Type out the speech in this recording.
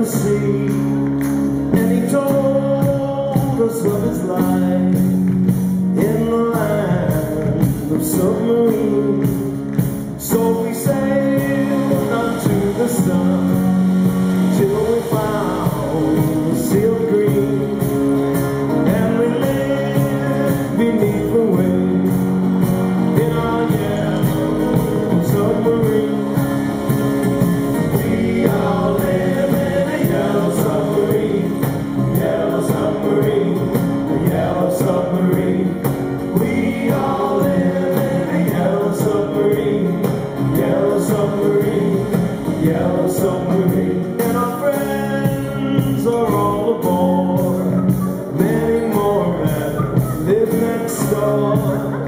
the sea, and he told us what it's like in the land of submarines. So we sailed unto the sun till we found the sea of green, and we lived beneath the waves in our yellow submarine. We all live in a yellow submarine, yellow submarine, a yellow submarine. We all live in a yellow submarine, yellow submarine, yellow submarine. And our friends are all aboard, many more that live next door.